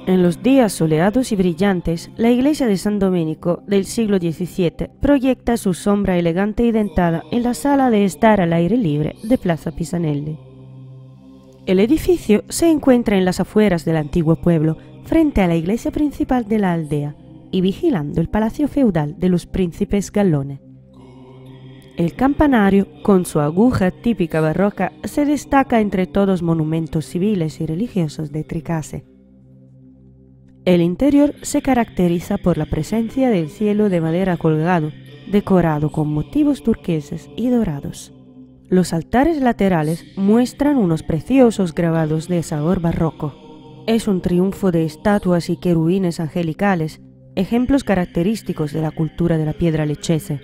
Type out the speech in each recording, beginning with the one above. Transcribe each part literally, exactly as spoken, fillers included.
En los días soleados y brillantes, la iglesia de San Domenico del siglo diecisiete proyecta su sombra elegante y dentada en la sala de estar al aire libre de Plaza Pisanelli. El edificio se encuentra en las afueras del antiguo pueblo, frente a la iglesia principal de la aldea y vigilando el palacio feudal de los príncipes Gallone. El campanario, con su aguja típica barroca, se destaca entre todos monumentos civiles y religiosos de Tricase. El interior se caracteriza por la presencia del cielo de madera colgado, decorado con motivos turqueses y dorados. Los altares laterales muestran unos preciosos grabados de sabor barroco. Es un triunfo de estatuas y querubines angelicales, ejemplos característicos de la cultura de la piedra leccese.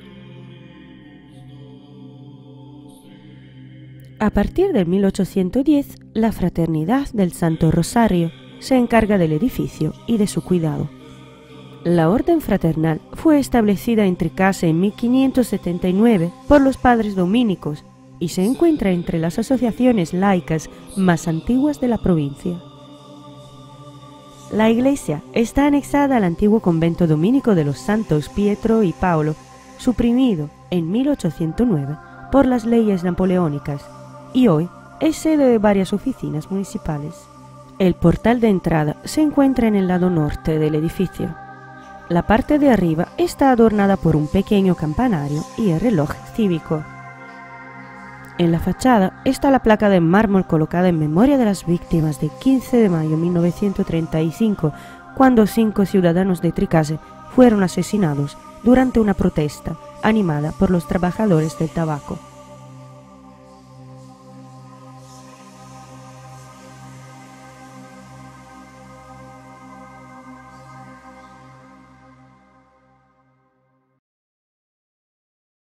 A partir de mil ochocientos diez, la Fraternidad del Santo Rosario se encarga del edificio y de su cuidado. La orden fraternal fue establecida en Tricase en mil quinientos setenta y nueve por los padres dominicos y se encuentra entre las asociaciones laicas más antiguas de la provincia. La iglesia está anexada al antiguo convento dominico de los santos Pietro y Paolo, suprimido en mil ochocientos nueve por las leyes napoleónicas, y hoy es sede de varias oficinas municipales. El portal de entrada se encuentra en el lado norte del edificio. La parte de arriba está adornada por un pequeño campanario y el reloj cívico. En la fachada está la placa de mármol colocada en memoria de las víctimas del quince de mayo de mil novecientos treinta y cinco, cuando cinco ciudadanos de Tricase fueron asesinados durante una protesta animada por los trabajadores del tabaco.